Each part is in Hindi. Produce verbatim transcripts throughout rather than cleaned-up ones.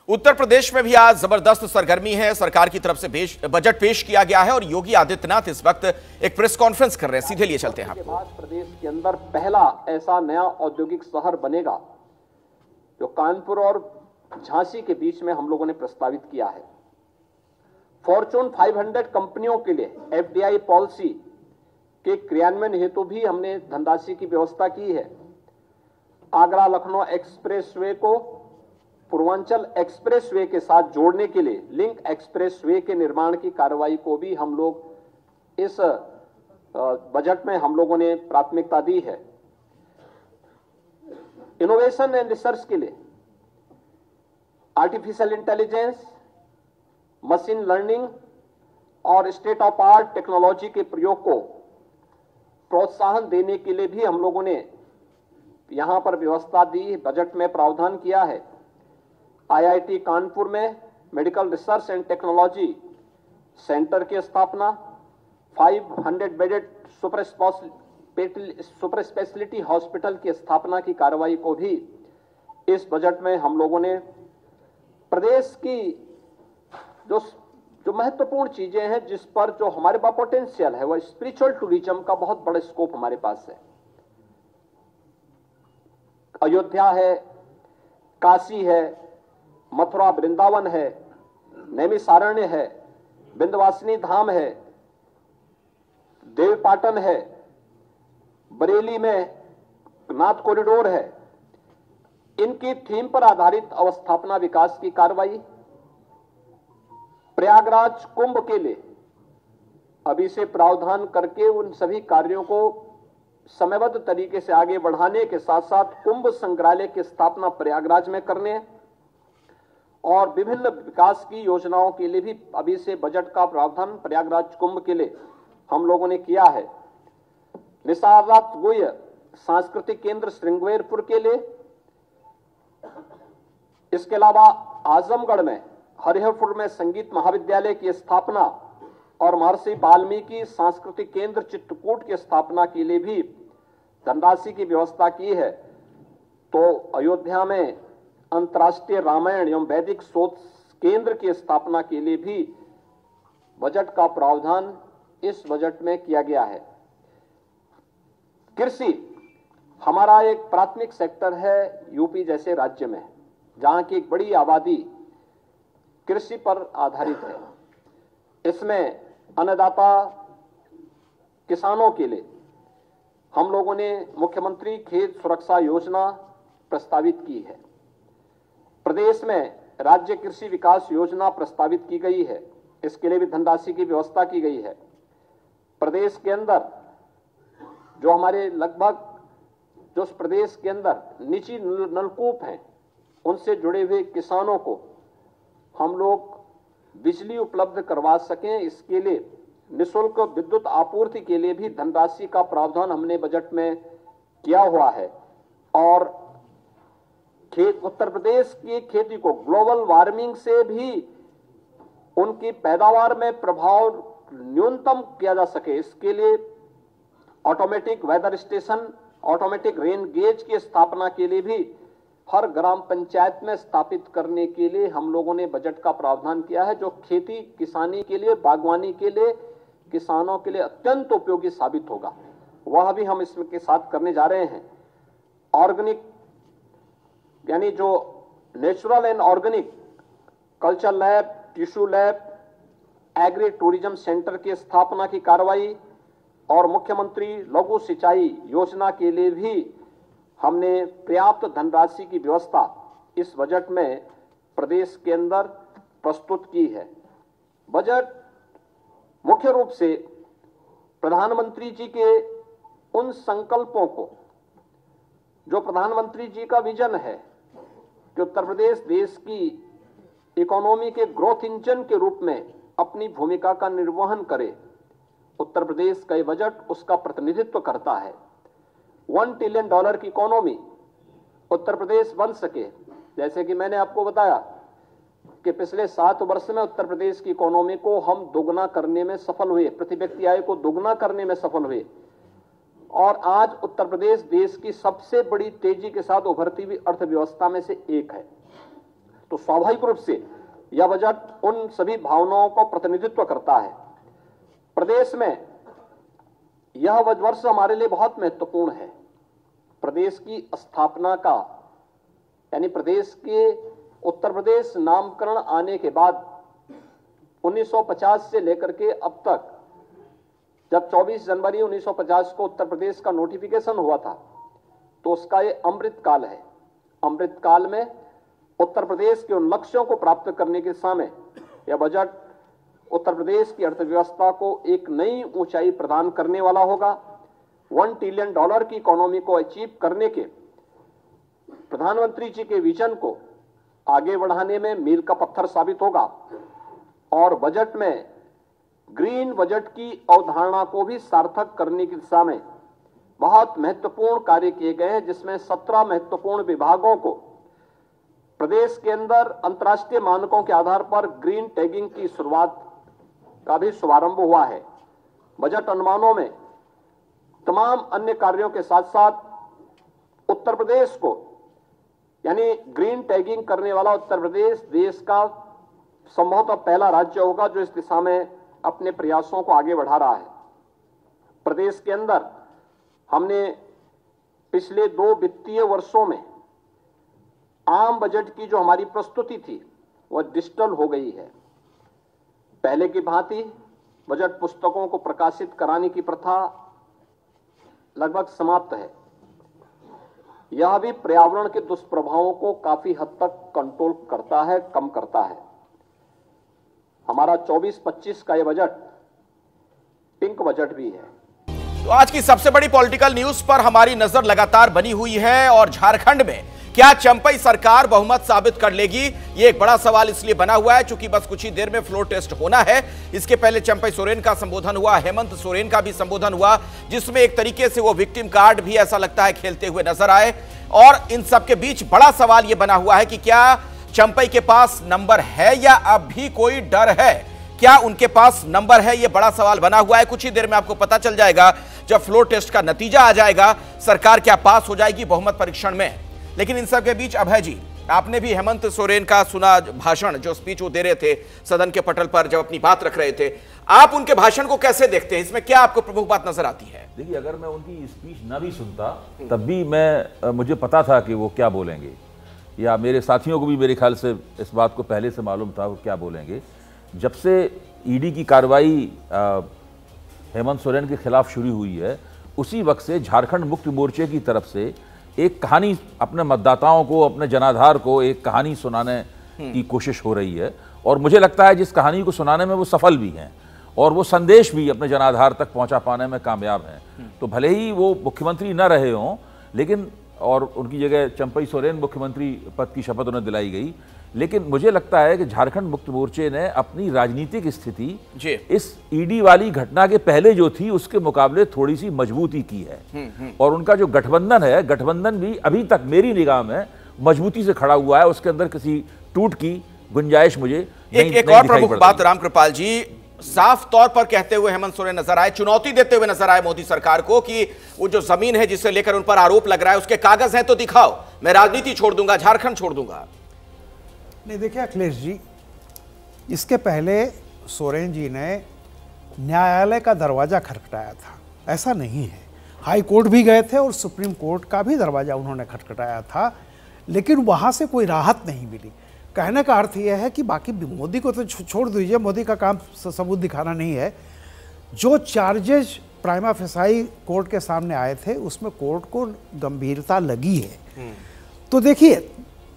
उत्तर प्रदेश में भी आज जबरदस्त सरगर्मी है। सरकार की तरफ से बजट पेश किया गया है और योगी आदित्यनाथ इस वक्त एक प्रेस कॉन्फ्रेंस कर रहे हैं। सीधे लिए चलते हैं आपको। प्रदेश के अंदर पहला ऐसा नया औद्योगिक शहर बनेगा जो कानपुर और झांसी के बीच में हम लोगों ने प्रस्तावित किया है। फॉर्चून पाँच सौ कंपनियों के लिए एफडीआई पॉलिसी के क्रियान्वयन हेतु भी हमने धनराशि की व्यवस्था की है। आगरा लखनऊ एक्सप्रेसवे को पूर्वांचल एक्सप्रेसवे के साथ जोड़ने के लिए लिंक एक्सप्रेसवे के निर्माण की कार्रवाई को भी हम लोग इस बजट में हम लोगों ने प्राथमिकता दी है। इनोवेशन एंड रिसर्च के लिए आर्टिफिशियल इंटेलिजेंस, मशीन लर्निंग और स्टेट ऑफ आर्ट टेक्नोलॉजी के प्रयोग को प्रोत्साहन देने के लिए भी हम लोगों ने यहां पर व्यवस्था दी, बजट में प्रावधान किया है। आईआईटी कानपुर में medical research and technology centre की स्थापना, पाँच सौ bedded super super speciality hospital की स्थापना की कार्रवाई को भी इस बजट में हम लोगों ने प्रदेश की जो जो महत्वपूर्ण चीजें हैं जिस पर जो हमारे पास पोटेंशियल है, वह स्पिरिचुअल टूरिज्म का बहुत बड़ा स्कोप हमारे पास है। अयोध्या है, काशी है, मथुरा वृंदावन है, नैमिषारण्य है, विंध्यवासिनी धाम है, देवपाटन है, बरेली में नाथ कॉरिडोर है। इनकी थीम पर आधारित अवस्थापना विकास की कार्रवाई, प्रयागराज कुंभ के लिए अभी से प्रावधान करके उन सभी कार्यों को समयबद्ध तरीके से आगे बढ़ाने के साथ साथ कुंभ संग्रहालय की स्थापना प्रयागराज में करने और विभिन्न विकास की योजनाओं के लिए भी अभी से बजट का प्रावधान प्रयागराज कुंभ के लिए हम लोगों ने किया है। निसारनाथ गोय सांस्कृतिक केंद्र श्रृंगेरपुर के लिए, इसके अलावा आजमगढ़ में हरिहरपुर में संगीत महाविद्यालय की स्थापना और महर्षि वाल्मीकि सांस्कृतिक केंद्र चित्रकूट की स्थापना के लिए भी धनराशि की व्यवस्था की है। तो अयोध्या में अंतर्राष्ट्रीय रामायण एवं वैदिक शोध केंद्र की स्थापना के लिए भी बजट का प्रावधान इस बजट में किया गया है। कृषि हमारा एक प्राथमिक सेक्टर है यूपी जैसे राज्य में, जहां की एक बड़ी आबादी कृषि पर आधारित है। इसमें अन्नदाता किसानों के लिए हम लोगों ने मुख्यमंत्री खेत सुरक्षा योजना प्रस्तावित की है। प्रदेश में राज्य कृषि विकास योजना प्रस्तावित की गई है, इसके लिए भी धनराशि की व्यवस्था की गई है। प्रदेश के अंदर जो हमारे लगभग जो प्रदेश के अंदर निजी नलकूप हैं, उनसे जुड़े हुए किसानों को हम लोग बिजली उपलब्ध करवा सकें, इसके लिए निःशुल्क विद्युत आपूर्ति के लिए भी धनराशि का प्रावधान हमने बजट में किया हुआ है। और खेत उत्तर प्रदेश की खेती को ग्लोबल वार्मिंग से भी उनकी पैदावार में प्रभाव न्यूनतम किया जा सके, इसके लिए automatic weather station, automatic rain gauge की स्थापना के लिए भी हर ग्राम पंचायत में स्थापित करने के लिए हम लोगों ने बजट का प्रावधान किया है, जो खेती किसानी के लिए, बागवानी के लिए, किसानों के लिए अत्यंत उपयोगी साबित होगा। वह भी हम इसमें के साथ करने जा रहे हैं। ऑर्गेनिक यानी जो natural and organic culture lab, tissue lab, agri tourism centre की स्थापना की कार्रवाई और मुख्यमंत्री लघु सिंचाई योजना के लिए भी हमने पर्याप्त धनराशि की व्यवस्था इस बजट में प्रदेश के अंदर प्रस्तुत की है। बजट मुख्य रूप से प्रधानमंत्री जी के उन संकल्पों को, जो प्रधानमंत्री जी का विजन है कि उत्तर प्रदेश देश की इकोनॉमी के ग्रोथ इंजन के रूप में अपनी भूमिका का निर्वहन करे, उत्तर प्रदेश का ये बजट उसका प्रतिनिधित्व करता है। वन ट्रिलियन डॉलर की इकोनॉमी उत्तर प्रदेश बन सके, जैसे कि मैंने आपको बताया कि पिछले सात वर्ष में उत्तर प्रदेश की इकोनॉमी को हम दोगुना करने में सफल हुए, प्रति व्यक्ति आय को दोगुना करने में सफल हुए और आज उत्तर प्रदेश देश की सबसे बड़ी तेजी के साथ उभरती हुई अर्थव्यवस्था में से एक है। तो स्वाभाविक रूप से यह बजट उन सभी भावनाओं को प्रतिनिधित्व करता है। प्रदेश में यह वर्ष हमारे लिए बहुत महत्वपूर्ण है। प्रदेश की स्थापना का यानी प्रदेश के उत्तर प्रदेश नामकरण आने के बाद उन्नीस सौ पचास से लेकर के अब तक, जब चौबीस जनवरी उन्नीस सौ पचास को उत्तर प्रदेश का नोटिफिकेशन हुआ था, तो उसका ये अमृत काल है। अमृत काल में उत्तर प्रदेश के उन लक्ष्यों को प्राप्त करने के समय यह बजट उत्तर प्रदेश की अर्थव्यवस्था को एक नई ऊंचाई प्रदान करने वाला होगा। वन ट्रिलियन डॉलर की इकोनॉमी को अचीव करने के प्रधानमंत्री जी के विजन को आगे बढ़ाने में मील का पत्थर साबित होगा। और बजट में ग्रीन बजट की अवधारणा को भी सार्थक करने की दिशा में बहुत महत्वपूर्ण कार्य किए गए हैं, जिसमें सत्रह महत्वपूर्ण विभागों को प्रदेश के अंदर अंतर्राष्ट्रीय मानकों के आधार पर ग्रीन टैगिंग की शुरुआत का भी शुभारंभ हुआ है। बजट अनुमानों में तमाम अन्य कार्यों के साथ साथ उत्तर प्रदेश को यानी ग्रीन टैगिंग करने वाला उत्तर प्रदेश देश का संभवतः पहला राज्य होगा जो इस दिशा में अपने प्रयासों को आगे बढ़ा रहा है। प्रदेश के अंदर हमने पिछले दो वित्तीय वर्षों में आम बजट की जो हमारी प्रस्तुति थी वह डिजिटल हो गई है। पहले की भांति बजट पुस्तकों को प्रकाशित कराने की प्रथा लगभग समाप्त है। यह भी पर्यावरण के दुष्प्रभावों को काफी हद तक कंट्रोल करता है, कम करता है। हमारा चौबीस पच्चीस का यह बजट पिंक बजट भी है। तो आज की सबसे बड़ी पॉलिटिकल न्यूज पर हमारी नजर लगातार बनी हुई है और झारखंड में क्या चंपई सरकार बहुमत साबित कर लेगी, ये एक बड़ा सवाल इसलिए बना हुआ है क्योंकि बस कुछ ही देर में फ्लोर टेस्ट होना है। इसके पहले चंपई सोरेन का संबोधन हुआ, हेमंत सोरेन का भी संबोधन हुआ, जिसमें एक तरीके से वो विक्टिम कार्ड भी ऐसा लगता है खेलते हुए नजर आए। और इन सबके बीच बड़ा सवाल यह बना हुआ है कि क्या चंपई के पास नंबर है या अब भी कोई डर है? क्या उनके पास नंबर है? यह बड़ा सवाल बना हुआ है। कुछ ही देर में आपको पता चल जाएगा जब फ्लोर टेस्ट का नतीजा आ जाएगा, सरकार क्या पास हो जाएगी बहुमत परीक्षण में। लेकिन इन सब के बीच अभय जी, आपने भी हेमंत सोरेन का सुना भाषण, जो स्पीच वो दे रहे थे सदन के पटल पर जब अपनी बात रख रहे थे, आप उनके भाषण को कैसे देखते हैं? इसमें क्या आपको प्रमुख बात नजर आती है? देखिए, अगर मैं उनकी स्पीच ना भी सुनता तब भी मैं मुझे पता था कि वो क्या बोलेंगे, या मेरे साथियों को भी मेरे ख्याल से इस बात को पहले से मालूम था वो क्या बोलेंगे। जब से ईडी की कार्रवाई हेमंत सोरेन के खिलाफ शुरू हुई है, उसी वक्त से झारखंड मुक्ति मोर्चे की तरफ से एक कहानी अपने मतदाताओं को, अपने जनाधार को एक कहानी सुनाने की कोशिश हो रही है। और मुझे लगता है जिस कहानी को सुनाने में वो सफल भी हैं और वो संदेश भी अपने जनाधार तक पहुंचा पाने में कामयाब हैं। तो भले ही वो मुख्यमंत्री न रहे हों, लेकिन और उनकी जगह चंपई सोरेन मुख्यमंत्री पद की शपथ उन्हें दिलाई गई, लेकिन मुझे लगता है कि झारखंड मुक्ति मोर्चे ने अपनी राजनीतिक स्थिति इस ईडी वाली घटना के पहले जो थी उसके मुकाबले थोड़ी सी मजबूती की है। और उनका जो गठबंधन है, गठबंधन भी अभी तक मेरी निगाह में मजबूती से खड़ा हुआ है। उसके अंदर किसी टूट की गुंजाइश मुझे एक, नहीं, एक नहीं और प्रमुख बात रामकृपाल जी साफ तौर पर कहते हुए हेमंत सोरेन नजर आए, चुनौती देते हुए नजर आए मोदी सरकार को कि वो जो जमीन है जिसे लेकर उन पर आरोप लग रहा है उसके कागज हैं तो दिखाओ, मैं राजनीति छोड़ दूंगा, झारखंड छोड़ दूंगा। नहीं, देखिए अखिलेश जी, इसके पहले सोरेन जी ने न्यायालय का दरवाजा खटखटाया था, ऐसा नहीं है। हाई कोर्ट भी गए थे और सुप्रीम कोर्ट का भी दरवाजा उन्होंने खटखटाया था, लेकिन वहां से कोई राहत नहीं मिली। कहने का अर्थ यह है कि बाकी मोदी को तो छोड़ दीजिए, मोदी का काम सबूत दिखाना नहीं है। जो चार्जेज प्राइमा फेसाई कोर्ट के सामने आए थे उसमें कोर्ट को गंभीरता लगी है। तो देखिए,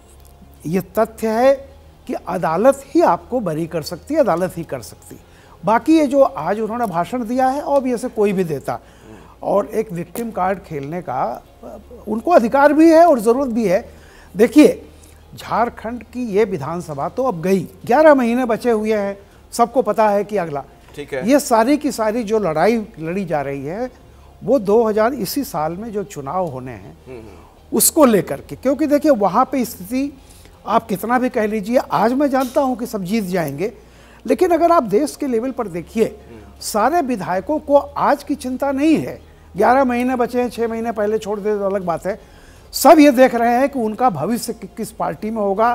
ये तथ्य है कि अदालत ही आपको बरी कर सकती है, अदालत ही कर सकती। बाकी ये जो आज उन्होंने भाषण दिया है और भी ऐसे कोई भी देता, और एक विक्टिम कार्ड खेलने का उनको अधिकार भी है और ज़रूरत भी है। देखिए, झारखंड की ये विधानसभा तो अब गई, ग्यारह महीने बचे हुए हैं, सबको पता है कि अगला, ठीक है, ये सारी की सारी जो लड़ाई लड़ी जा रही है वो दो हज़ार इसी साल में जो चुनाव होने हैं उसको लेकर के। क्योंकि देखिए, वहाँ पे स्थिति आप कितना भी कह लीजिए, आज मैं जानता हूँ कि सब जीत जाएंगे, लेकिन अगर आप देश के लेवल पर देखिए, सारे विधायकों को आज की चिंता नहीं है। ग्यारह महीने बचे हैं, छः महीने पहले छोड़ दे तो अलग बात है। सब ये देख रहे हैं कि उनका भविष्य कि, किस पार्टी में होगा,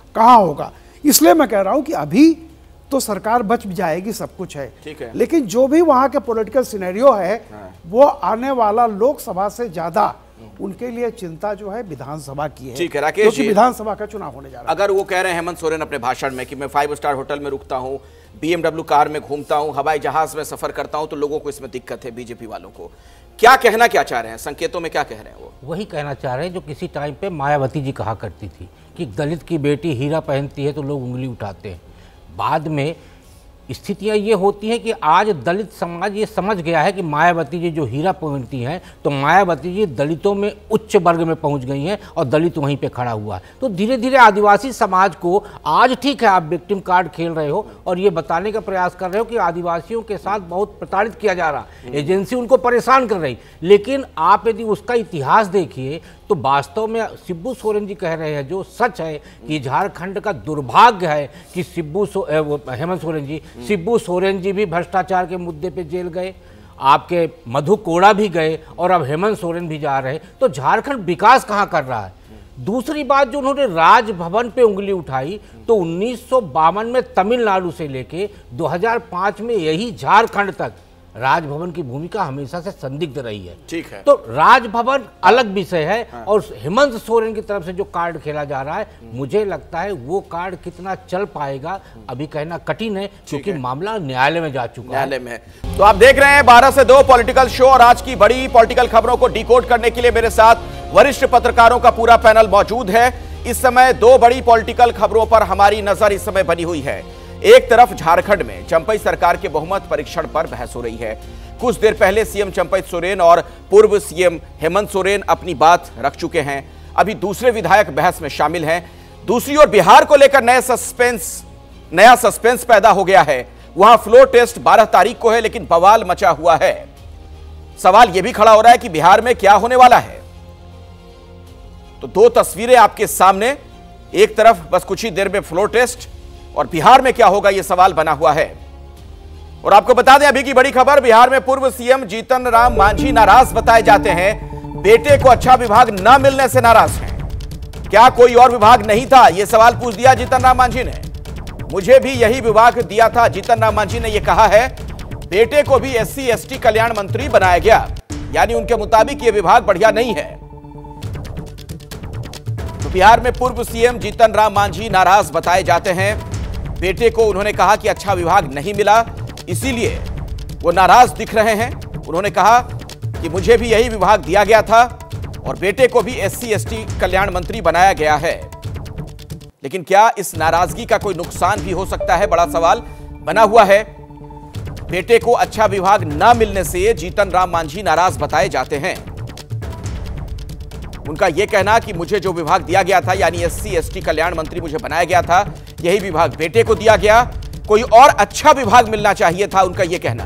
कहाँ होगा। इसलिए मैं कह रहा हूं कि अभी तो सरकार बच जाएगी, सब कुछ है, ठीक है, लेकिन जो भी वहां के पॉलिटिकल सिनेरियो है वो आने वाला लोकसभा से ज्यादा उनके लिए चिंता जो है विधानसभा की है। ठीक है राकेश क्योंकि जी, विधानसभा का चुनाव होने जा रहा है। अगर वो कह रहे हैं हेमंत सोरेन अपने भाषण में कि मैं फाइव स्टार होटल में रुकता हूं, बीएमडब्ल्यू कार में घूमता हूं, हवाई जहाज में सफर करता हूं, तो लोगों को इसमें दिक्कत है, बीजेपी वालों को क्या कहना क्या चाह रहे हैं, संकेतों में क्या कह रहे हैं वो? वही कहना चाह रहे हैं जो किसी टाइम पे मायावती जी कहा करती थी कि दलित की बेटी हीरा पहनती है तो लोग उंगली उठाते हैं। बाद में स्थितियां ये होती हैं कि आज दलित समाज ये समझ गया है कि मायावती जी जो हीरा पहनती हैं तो मायावती जी दलितों में उच्च वर्ग में पहुंच गई हैं और दलित वहीं पे खड़ा हुआ है। तो धीरे धीरे आदिवासी समाज को आज ठीक है आप विक्टिम कार्ड खेल रहे हो और ये बताने का प्रयास कर रहे हो कि आदिवासियों के साथ बहुत प्रताड़ित किया जा रहा, एजेंसी उनको परेशान कर रही, लेकिन आप यदि उसका इतिहास देखिए तो वास्तव में शिबू सोरेन जी कह रहे हैं जो सच है कि झारखंड का दुर्भाग्य है कि शिबू सो, हेमंत सोरेन जी शिबू सोरेन जी भी भ्रष्टाचार के मुद्दे पे जेल गए, आपके मधु कोड़ा भी गए और अब हेमंत सोरेन भी जा रहे हैं। तो झारखंड विकास कहाँ कर रहा है? दूसरी बात जो उन्होंने राजभवन पे उंगली उठाई तो उन्नीस सौ बावन में तमिलनाडु से लेके दो हज़ार पाँच में यही झारखंड तक राजभवन की भूमिका हमेशा से संदिग्ध रही है। ठीक है, तो राजभवन अलग विषय है। हाँ। और हेमंत सोरेन की तरफ से जो कार्ड खेला जा रहा है मुझे लगता है वो कार्ड कितना चल पाएगा अभी कहना कठिन है, क्योंकि मामला न्यायालय में जा चुका है। न्यायालय में। तो आप देख रहे हैं बारह से दो पॉलिटिकल शो और आज की बड़ी पॉलिटिकल खबरों को डिकोड करने के लिए मेरे साथ वरिष्ठ पत्रकारों का पूरा पैनल मौजूद है। इस समय दो बड़ी पॉलिटिकल खबरों पर हमारी नजर इस समय बनी हुई है। एक तरफ झारखंड में चंपई सरकार के बहुमत परीक्षण पर बहस हो रही है। कुछ देर पहले सीएम चंपई सोरेन और पूर्व सीएम हेमंत सोरेन अपनी बात रख चुके हैं, अभी दूसरे विधायक बहस में शामिल हैं। दूसरी ओर बिहार को लेकर नए सस्पेंस नया सस्पेंस पैदा हो गया है। वहां फ्लोर टेस्ट बारह तारीख को है, लेकिन बवाल मचा हुआ है। सवाल यह भी खड़ा हो रहा है कि बिहार में क्या होने वाला है। तो दो तस्वीरें आपके सामने, एक तरफ बस कुछ ही देर में फ्लोर टेस्ट और बिहार में क्या होगा यह सवाल बना हुआ है। और आपको बता दें अभी की बड़ी खबर, बिहार में पूर्व सीएम जीतन राम मांझी नाराज बताए जाते हैं। बेटे को अच्छा विभाग न मिलने से नाराज हैं। क्या कोई और विभाग नहीं था, यह सवाल पूछ दिया जीतन राम मांझी ने। मुझे भी यही विभाग दिया था, जीतन राम मांझी ने यह कहा है। बेटे को भी एससी एसटी कल्याण मंत्री बनाया गया, यानी उनके मुताबिक यह विभाग बढ़िया नहीं है। तो बिहार में पूर्व सीएम जीतन राम मांझी नाराज बताए जाते हैं। बेटे को उन्होंने कहा कि अच्छा विभाग नहीं मिला, इसीलिए वो नाराज दिख रहे हैं। उन्होंने कहा कि मुझे भी यही विभाग दिया गया था और बेटे को भी एससी एसटी कल्याण मंत्री बनाया गया है। लेकिन क्या इस नाराजगी का कोई नुकसान भी हो सकता है, बड़ा सवाल बना हुआ है। बेटे को अच्छा विभाग न मिलने से जीतन राम मांझी नाराज बताए जाते हैं। उनका यह कहना कि मुझे जो विभाग दिया गया था, यानी एससी एसटी कल्याण मंत्री मुझे बनाया गया था, यही विभाग बेटे को दिया गया, कोई और अच्छा विभाग मिलना चाहिए था, उनका यह कहना।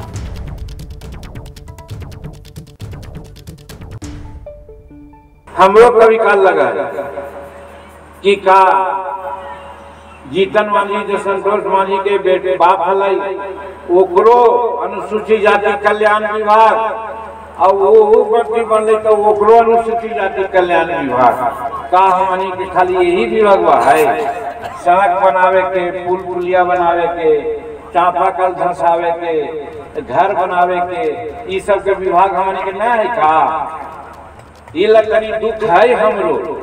हम लोग कभी काल लगा कि का जीतन मांझी जो संतोष मांझी के बेटे बाप हलाई ओकरो अनुसूचित जाति कल्याण विभाग और वो मंत्री बनले तो ओकरो अनुसूचित जाति कल्याण विभाग का हमनी के खाली यही विभाग है। सड़क बनावे के, पुल पुलिया बनावे के, चापाकल धंसावे के, घर बनावे के, ये सब के विभाग हमनी के ना है का? ये लगनी दुख है हमरो।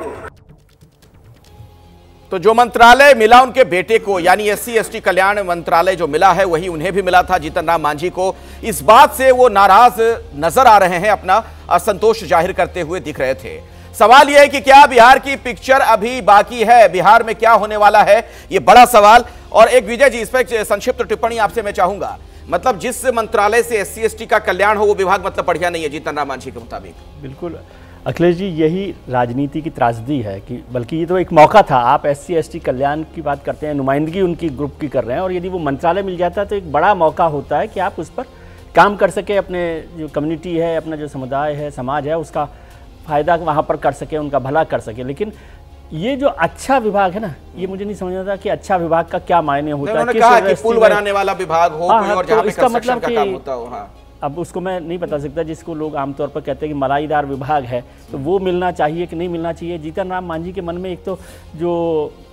तो जो मंत्रालय मिला उनके बेटे को, यानी एससी एसटी कल्याण मंत्रालय जो मिला है वही उन्हें भी मिला था, जीतन राम मांझी को। इस बात से वो नाराज नजर आ रहे हैं, अपना असंतोष जाहिर करते हुए दिख रहे थे। सवाल यह है कि क्या बिहार की पिक्चर अभी बाकी है, बिहार में क्या होने वाला है, ये बड़ा सवाल। और एक विजय जी, इस पर संक्षिप्त टिप्पणी आपसे मैं चाहूंगा। मतलब जिस मंत्रालय से एससी एसटी का कल्याण हो वो विभाग मतलब बढ़िया नहीं है जीतन राम मांझी के मुताबिक। बिल्कुल अखिलेश जी, यही राजनीति की त्रासदी है कि बल्कि ये तो एक मौका था। आप एससी एसटी कल्याण की बात करते हैं, नुमाइंदगी उनकी ग्रुप की कर रहे हैं, और यदि वो मंत्रालय मिल जाता है तो एक बड़ा मौका होता है कि आप उस पर काम कर सके, अपने जो कम्युनिटी है, अपना जो समुदाय है, समाज है, उसका फ़ायदा वहाँ पर कर सके, उनका भला कर सके। लेकिन ये जो अच्छा विभाग है ना, ये मुझे नहीं समझ आता कि अच्छा विभाग का क्या मायने होता है। कहा कि पुल बनाने वाला विभाग हो, कोई और जहाँ पे कंस्ट्रक्शन का काम होता हो। हाँ। अब उसको मैं नहीं बता सकता, जिसको लोग आमतौर पर कहते हैं कि मलाईदार विभाग है, तो वो मिलना चाहिए कि नहीं मिलना चाहिए। जीतन राम मांझी के मन में एक तो जो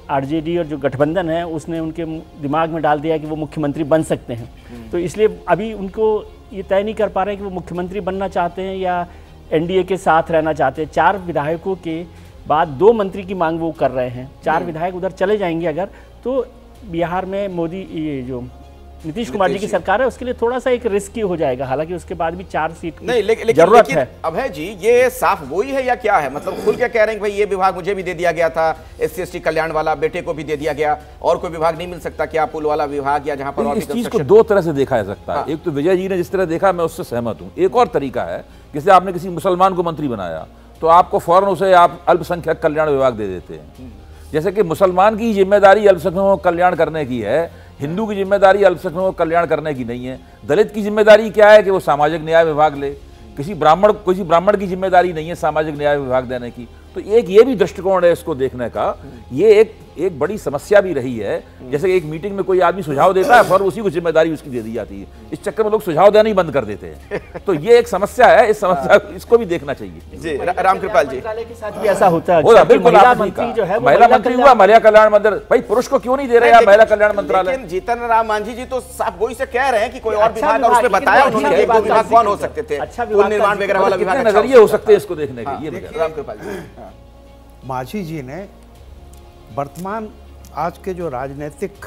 आरजेडी और जो गठबंधन है उसने उनके दिमाग में डाल दिया कि वो मुख्यमंत्री बन सकते हैं। तो इसलिए अभी उनको ये तय नहीं कर पा रहे हैं कि वो मुख्यमंत्री बनना चाहते हैं या एनडीए के साथ रहना चाहते हैं। चार विधायकों के बाद दो मंत्री की मांग वो कर रहे हैं। चार विधायक उधर चले जाएंगे अगर, तो बिहार में मोदी ये जो नीतीश कुमार जी की सरकार है उसके लिए थोड़ा सा एक रिस्की हो जाएगा। हालांकि उसके बाद भी चार सीट नहीं, ले, ले, जरूरत लेकिन, है अभय जी, ये साफ वही है या क्या है? मतलब खुल के कह रहे हैं कि भाई ये विभाग मुझे भी दे दिया गया था, एस सी एस टी कल्याण वाला, बेटे को भी दे दिया गया, और कोई विभाग नहीं मिल सकता क्या? पुल वाला विभाग या जहां पर इस चीज को दो तरह से देखा जा सकता है। एक तो विजय जी ने जिस तरह देखा मैं उससे सहमत हूँ। एक और तरीका है, जैसे आपने किसी मुसलमान को मंत्री बनाया तो आपको फौरन उसे आप अल्पसंख्यक कल्याण विभाग दे देते हैं। जैसे कि मुसलमान की जिम्मेदारी अल्पसंख्यकों को कल्याण करने की है, हिंदू की जिम्मेदारी अल्पसंख्यकों को कल्याण करने की नहीं है। दलित की जिम्मेदारी क्या है कि वो सामाजिक न्याय विभाग ले। किसी ब्राह्मण किसी ब्राह्मण की जिम्मेदारी नहीं है सामाजिक न्याय विभाग देने की। तो एक ये भी दृष्टिकोण है इसको देखने का। ये एक एक बड़ी समस्या भी रही है। जैसे एक मीटिंग में कोई आदमी सुझाव देता है और उसी को जिम्मेदारी उसकी दे दी जाती है। इस चक्कर में लोग सुझाव देना ही बंद कर देते हैं। तो ये एक समस्या है, इस समस्या इसको भी देखना चाहिए। जी रामकृपाल जी के साथ भी ऐसा होता है। बिल्कुल, महिला मंत्री हुआ, महिला कल्याण मंत्री, भाई पुरुष को क्यों नहीं दे रहे हैं महिला कल्याण मंत्रालय? जीतन राम मांझी जी तो साफ वही से कह रहे हैं कि कोई और विभाग, और उसमें बताया उन्होंने एक दो विभाग कौन हो सकते थे, पुल निर्माण वगैरह वाला विभाग। नजरिए हो सकते हैं इसको देखने के। ये रामकृपाल जी, मांझी जी ने वर्तमान आज के जो राजनीतिक,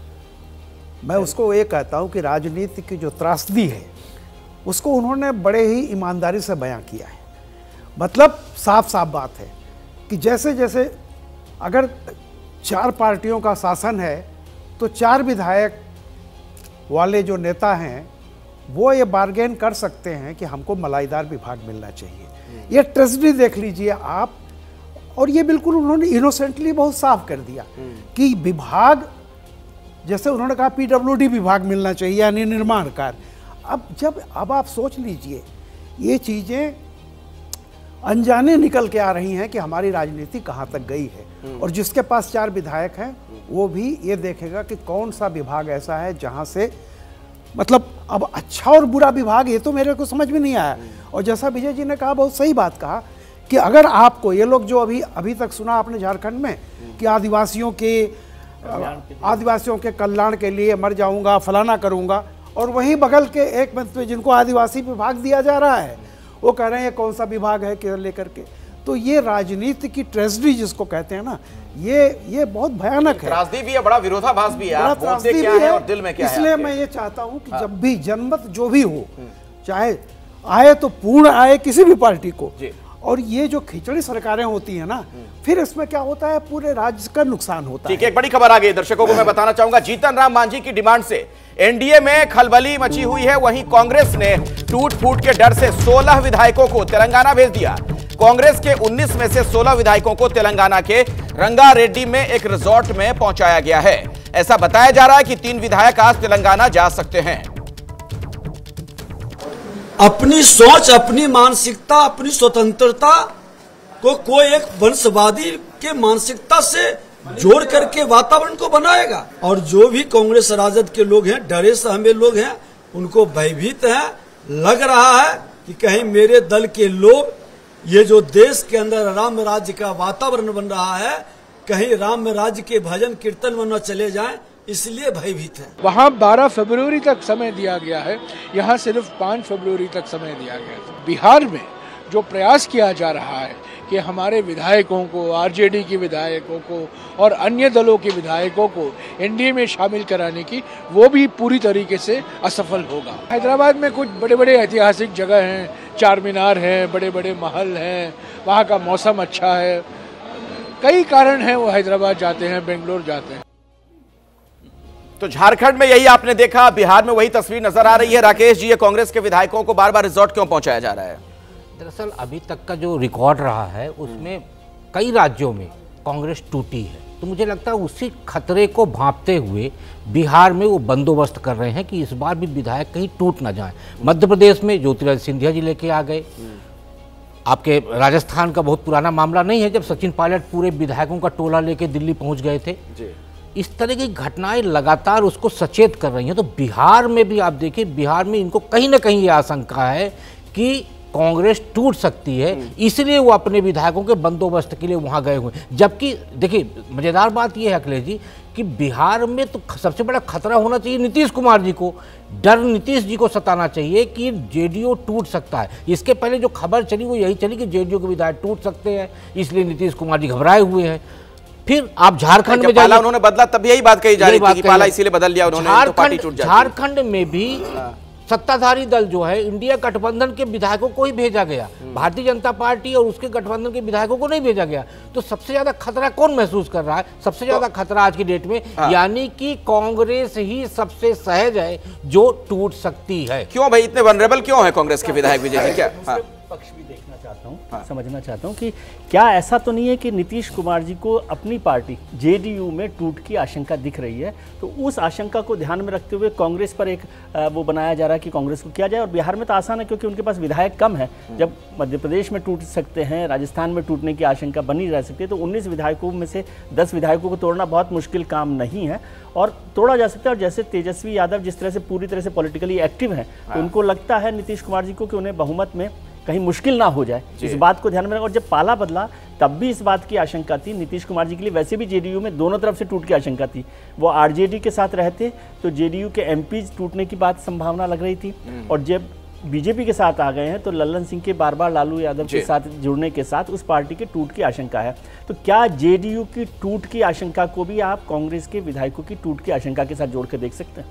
मैं उसको ये कहता हूं कि राजनीति की जो त्रासदी है उसको उन्होंने बड़े ही ईमानदारी से बयां किया है। मतलब साफ साफ बात है कि जैसे जैसे अगर चार पार्टियों का शासन है तो चार विधायक वाले जो नेता हैं वो ये बार्गेन कर सकते हैं कि हमको मलाईदार विभाग मिलना चाहिए। ये ट्रेजेडी देख लीजिए आप। और ये बिल्कुल उन्होंने इनोसेंटली बहुत साफ कर दिया कि विभाग, जैसे उन्होंने कहा पीडब्ल्यूडी विभाग मिलना चाहिए यानी निर्माण कार्य। अब जब अब आप सोच लीजिए ये चीज़ें अनजाने निकल के आ रही हैं कि हमारी राजनीति कहाँ तक गई है। और जिसके पास चार विधायक हैं वो भी ये देखेगा कि कौन सा विभाग ऐसा है जहाँ से, मतलब अब अच्छा और बुरा विभाग ये तो मेरे को समझ में नहीं आया। और जैसा विजय जी ने कहा, बहुत सही बात कहा कि अगर आपको ये लोग जो अभी अभी तक सुना आपने झारखंड में कि आदिवासियों के आदिवासियों के कल्याण के लिए मर जाऊंगा, फलाना करूंगा, और वहीं बगल के एक मंत्री जिनको आदिवासी विभाग दिया जा रहा है वो कह रहे हैं कौन सा विभाग है कि लेकर के। तो ये राजनीति की ट्रेजेडी जिसको कहते हैं ना, ये ये बहुत भयानक है। त्रासदी भी है, बड़ा विरोधाभास भी है, आप बोलते क्या है और दिल में क्या है। इसलिए मैं ये चाहता हूँ कि जब भी जनमत जो भी हो, चाहे आए तो पूर्ण आए किसी भी पार्टी को, और ये जो खिचड़ी सरकारें होती है ना, फिर इसमें क्या होता है, पूरे राज्य का नुकसान होता है। ठीक है, एक बड़ी खबर आ गई दर्शकों को मैं बताना चाहूंगा। जीतन राम मांझी की डिमांड से एनडीए में खलबली मची हुई है। वहीं कांग्रेस ने टूट फूट के डर से सोलह विधायकों को तेलंगाना भेज दिया। कांग्रेस के उन्नीस में से सोलह विधायकों को तेलंगाना के रंगारेड्डी में एक रिजॉर्ट में पहुंचाया गया है। ऐसा बताया जा रहा है कि तीन विधायक आज तेलंगाना जा सकते हैं। अपनी सोच, अपनी मानसिकता, अपनी स्वतंत्रता को कोई एक वंशवादी के मानसिकता से जोड़ करके वातावरण को बनाएगा। और जो भी कांग्रेस राजद के लोग हैं, डरे सहमे लोग हैं, उनको भयभीत है। लग रहा है कि कहीं मेरे दल के लोग, ये जो देश के अंदर राम राज्य का वातावरण बन रहा है, कहीं राम राज्य के भजन कीर्तन में न चले जाएं, इसलिए भयभीत है। वहाँ बारह फरवरी तक समय दिया गया है, यहाँ सिर्फ पाँच फरवरी तक समय दिया गया है। बिहार में जो प्रयास किया जा रहा है कि हमारे विधायकों को, आरजेडी के विधायकों को और अन्य दलों के विधायकों को एनडीए में शामिल कराने की, वो भी पूरी तरीके से असफल होगा। हैदराबाद में कुछ बड़े बड़े ऐतिहासिक जगह हैं, चार मीनार हैं, बड़े बड़े महल हैं, वहाँ का मौसम अच्छा है, कई कारण हैं वो हैदराबाद जाते हैं, बेंगलोर जाते हैं। तो झारखंड में यही आपने देखा, बिहार में वही तस्वीर नजर आ रही है। राकेश जी, ये कांग्रेस के विधायकों को बार बार रिजॉर्ट क्यों पहुंचाया जा रहा है? दरअसल अभी तक का जो रिकॉर्ड रहा है उसमें कई राज्यों में कांग्रेस टूटी है, तो मुझे लगता है उसी खतरे को भांपते हुए बिहार में वो बंदोबस्त कर रहे हैं कि इस बार भी विधायक कहीं टूट ना जाए। मध्य प्रदेश में ज्योतिरादित्य सिंधिया जी लेके आ गए। आपके राजस्थान का बहुत पुराना मामला नहीं है जब सचिन पायलट पूरे विधायकों का टोला लेके दिल्ली पहुंच गए थे। इस तरह की घटनाएं लगातार उसको सचेत कर रही हैं। तो बिहार में भी आप देखिए, बिहार में इनको कहीं ना कहीं ये आशंका है कि कांग्रेस टूट सकती है, इसलिए वो अपने विधायकों के बंदोबस्त के लिए वहां गए हुए हैं। जबकि देखिए मजेदार बात यह है अखिलेश जी कि बिहार में तो सबसे बड़ा खतरा होना चाहिए नीतीश कुमार जी को, डर नीतीश जी को सताना चाहिए कि जेडीयू टूट सकता है। इसके पहले जो खबर चली वो यही चली कि जेडीयू के विधायक टूट सकते हैं, इसलिए नीतीश कुमार जी घबराए हुए हैं। फिर आप झारखंड में पाला उन्होंने बदला तब यही बात कही जा रही थी कि पाला इसीलिए बदल लिया उन्होंने, तो पार्टी टूट जाती है। झारखंड में भी सत्ताधारी दल जो है इंडिया गठबंधन के विधायकों को ही भेजा गया, भारतीय जनता पार्टी और उसके गठबंधन के विधायकों को नहीं भेजा गया। तो सबसे ज्यादा खतरा कौन महसूस कर रहा है? सबसे ज्यादा तो, खतरा आज की डेट में हाँ। यानी कि कांग्रेस ही सबसे सहज है जो टूट सकती है। क्यों भाई इतने वनरेबल क्यों है कांग्रेस के विधायक विजय जी? क्या हाँ। पक्ष भी देखना चाहता हूँ, हाँ। समझना चाहता हूँ कि क्या ऐसा तो नहीं है कि नीतीश कुमार जी को अपनी पार्टी जेडीयू में टूट की आशंका दिख रही है, तो उस आशंका को ध्यान में रखते हुए कांग्रेस पर एक वो बनाया जा रहा है कि कांग्रेस को किया जाए। और बिहार में तो आसान है क्योंकि उनके पास विधायक कम है। जब मध्य प्रदेश में टूट सकते हैं, राजस्थान में टूटने की आशंका बनी रह सकती है, तो उन्नीस विधायकों में से दस विधायकों को तोड़ना बहुत मुश्किल काम नहीं है और तोड़ा जा सकता है। और जैसे तेजस्वी यादव जिस तरह से पूरी तरह से पॉलिटिकली एक्टिव हैं, तो उनको लगता है नीतीश कुमार जी को कि उन्हें बहुमत में कहीं मुश्किल ना हो जाए, इस बात को ध्यान में रखा। और जब पाला बदला तब भी इस बात की आशंका थी नीतीश कुमार जी के लिए। वैसे भी जेडीयू में दोनों तरफ से टूट की आशंका थी। वो आरजेडी के साथ रहते तो जेडीयू के एमपी टूटने की बात संभावना लग रही थी, और जब बीजेपी के साथ आ गए हैं तो लल्लन सिंह के बार बार लालू यादव के साथ जुड़ने के साथ उस पार्टी के टूट की आशंका है। तो क्या जेडीयू की टूट की आशंका को भी आप कांग्रेस के विधायकों की टूट की आशंका के साथ जोड़ कर देख सकते हैं?